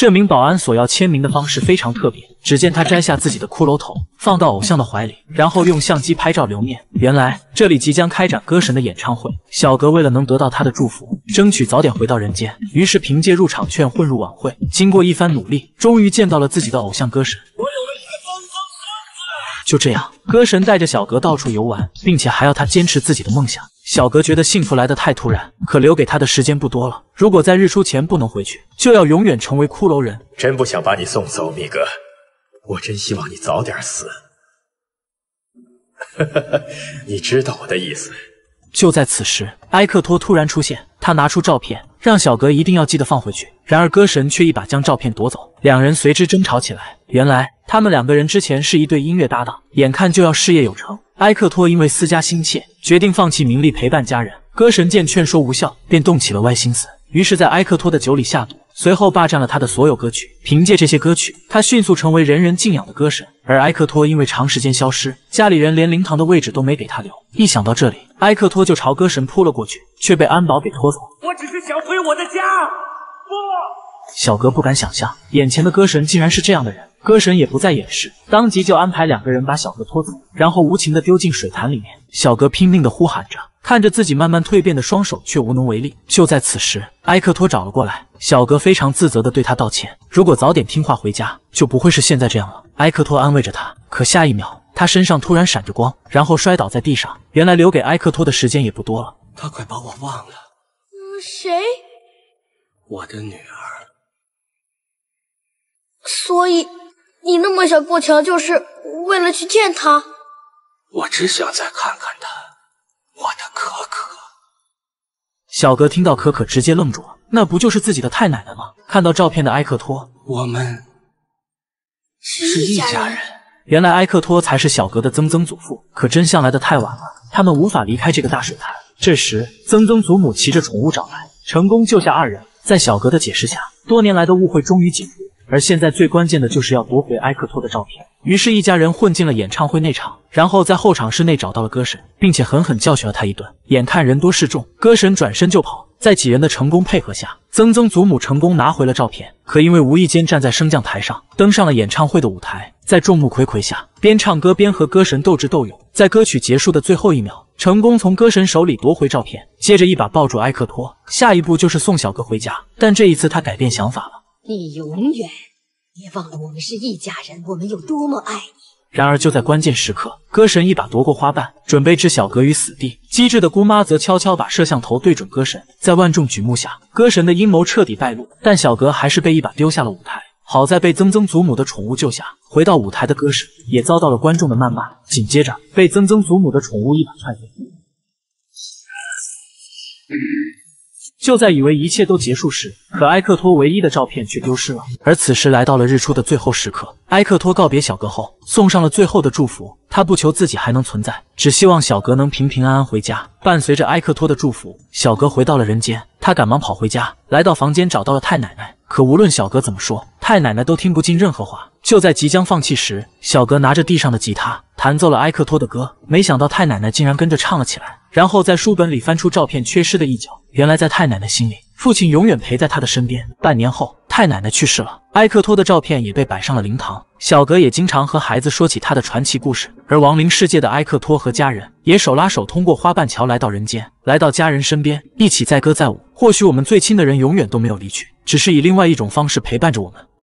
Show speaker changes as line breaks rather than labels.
这名保安索要签名的方式非常特别，只见他摘下自己的骷髅头，放到偶像的怀里，然后用相机拍照留念。原来这里即将开展歌神的演唱会，小格为了能得到他的祝福，争取早点回到人间，于是凭借入场券混入晚会。经过一番努力，终于见到了自己的偶像歌神。就这样，歌神带着小格到处游玩，并且还要他坚持自己的梦想。小格觉得幸福来得太突然，可留给他的时间不多了。如果在日出前不能回去，就要永远成为骷髅人。
真不想把你送走，米格，我真希望你早点死。你知道我的意思。
就在此时，埃克托突然出现，他拿出照片，让小格一定要记得放回去。然而歌神却一把将照片夺走，两人随之争吵起来。原来他们两个人之前是一对音乐搭档，眼看就要事业有成。埃克托因为私家心切，决定放弃名利陪伴家人。歌神见劝说无效，便动起了歪心思，于是在埃克托的酒里下毒，随后霸占了他的所有歌曲。凭借这些歌曲，他迅速成为人人敬仰的歌神。而埃克托因为长时间消失，家里人连灵堂的位置都没给他留。一想到这里，埃克托就朝歌神扑了过去，却被安保给拖走。
我只是想回我的家，不。
小格不敢想象，眼前的歌神竟然是这样的人。歌神也不再掩饰，当即就安排两个人把小格拖走，然后无情地丢进水潭里面。小格拼命地呼喊着，看着自己慢慢蜕变的双手，却无能为力。就在此时，埃克托找了过来，小格非常自责地对他道歉，如果早点听话回家，就不会是现在这样了。埃克托安慰着他，可下一秒，他身上突然闪着光，然后摔倒在地上。原来留给埃克托的时间也不多了。
他快把我忘了。
谁？
我的女儿。
所以你那么想过桥，就是为了去见他？
我只想再看看他，我的可可。
小格听到可可直接愣住了，那不就是自己的太奶奶吗？看到照片的埃克托，
我们
是一家人。
原来埃克托才是小格的曾曾祖父，可真相来得太晚了，他们无法离开这个大水潭。这时，曾曾祖母骑着宠物找来，成功救下二人。在小格的解释下，多年来的误会终于解除。而现在最关键的就是要夺回埃克托的照片。于是，一家人混进了演唱会内场，然后在候场室内找到了歌神，并且狠狠教训了他一顿。眼看人多势众，歌神转身就跑。在几人的成功配合下，曾曾祖母成功拿回了照片。可因为无意间站在升降台上，登上了演唱会的舞台，在众目睽睽下，边唱歌边和歌神斗智斗勇。在歌曲结束的最后一秒，成功从歌神手里夺回照片，接着一把抱住埃克托。下一步就是送小哥回家，但这一次他改变想法了。
你永远别忘了我们是一家人，我们有多么爱你。
然而就在关键时刻，歌神一把夺过花瓣，准备置小格于死地。机智的姑妈则悄悄把摄像头对准歌神，在万众瞩目下，歌神的阴谋彻底败露。但小格还是被一把丢下了舞台，好在被曾曾祖母的宠物救下。回到舞台的歌神也遭到了观众的谩骂，紧接着被曾曾祖母的宠物一把踹飞。就在以为一切都结束时，可埃克托唯一的照片却丢失了。而此时来到了日出的最后时刻，埃克托告别小格后，送上了最后的祝福。他不求自己还能存在，只希望小格能平平安安回家。伴随着埃克托的祝福，小格回到了人间。他赶忙跑回家，来到房间找到了太奶奶。可无论小格怎么说，太奶奶都听不进任何话。就在即将放弃时，小格拿着地上的吉他弹奏了埃克托的歌，没想到太奶奶竟然跟着唱了起来。然后在书本里翻出照片缺失的一角，原来在太奶奶心里，父亲永远陪在她的身边。半年后，太奶奶去世了，埃克托的照片也被摆上了灵堂。小格也经常和孩子说起他的传奇故事，而亡灵世界的埃克托和家人也手拉手通过花瓣桥来到人间，来到家人身边，一起载歌载舞。或许我们最亲的人永远都没有离去，只是以另外一种方式陪伴着我们。